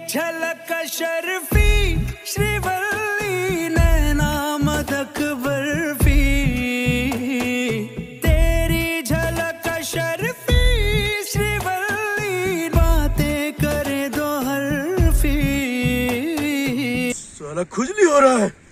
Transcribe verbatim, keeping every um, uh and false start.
झलक शर्फी श्रीवल्ली नैना मदक बर्फी, तेरी झलक शर्फी श्रीवल्ली बातें करे दो हरफी। साला खुजली हो रहा है।